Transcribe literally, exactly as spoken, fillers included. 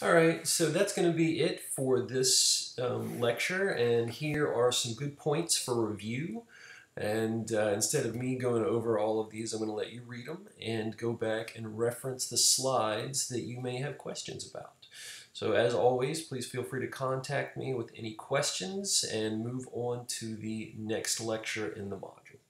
Alright, so that's going to be it for this um, lecture, and here are some good points for review. And uh, instead of me going over all of these, I'm going to let you read them and go back and reference the slides that you may have questions about. So as always, please feel free to contact me with any questions and move on to the next lecture in the module.